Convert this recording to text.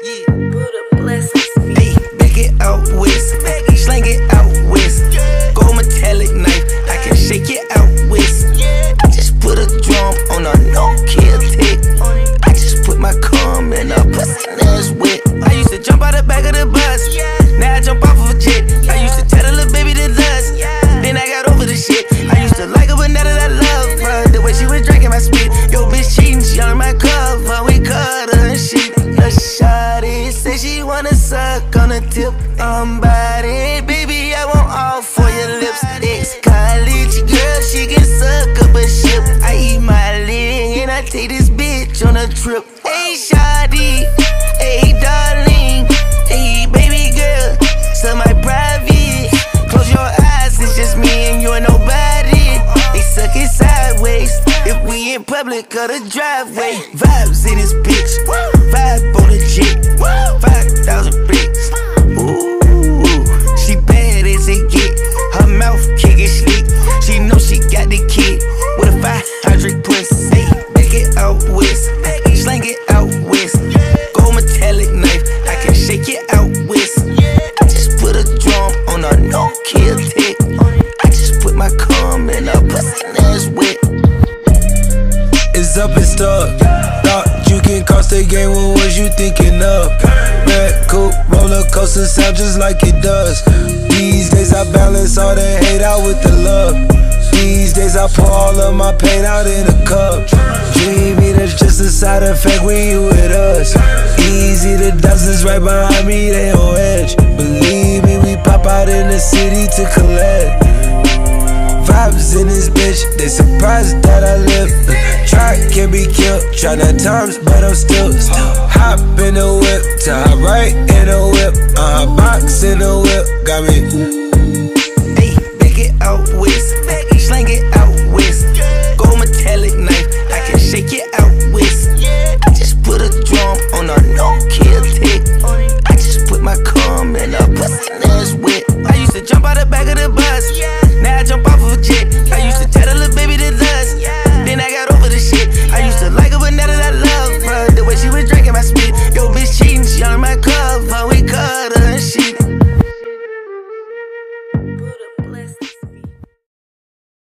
Buddah blessings. Hey, back it out west, slang it out west. Gold metallic knife, I can shake it out west. I just put a drum on a no Kel-Tec. I just put my cum in a pussy that's wet. I used to jump out the back of the bus, now I jump off of a jet. I used to tell the little baby to lust, then I got over the shit. I used to like her, but now that I love her, the way she was drinking my spit. Yo, bitch cheatin', she on my cover, we cut her and shit. A shawty say she wanna suck on the tip. I'm body, baby, I want all for your lips. Ex-college girl, she can suck up a ship. I eat my leg and I take this bitch on a trip. Hey, shawty, hey, darling, hey, baby girl, semi-private. Close your eyes, it's just me and you and nobody. They suck it sideways if we in public or the driveway. Vibes in this bitch, vibe on the jet, 5,000 bricks. Ooh, she bad as it get. Her mouth can't get sleek. She know she got the kid with a 500 pussy. Back it out west, slang it out west. Gold metallic knife, I can shake it out west. I just put a drum on a no Kel-Tec. I just put my cum in a pussy that's wet. It's up and stuck. Thought you can cross the game, what was you thinking of? Red coupe, roller coaster sound just like it does. These days I balance all the hate out with the love. These days I pour all of my pain out in a cup. Dreamy, that's just a side effect when you with us. Easy, the dozens right behind me, they on edge. Believe me, we pop out in the city to collect. Vibes in this bitch, they surprised that I live. Try can be killed, try 9 times, but I'm still hop in the whip, to hop right in the whip, box in the whip, got me. Hey, back it out west, slang it out west. Gold metallic knife, I can shake it out west. I just put a drum on a no Kel-Tec. I just put my cum in a pussy that's wet. I used to jump out the back of the bus, now I jump off of a jet.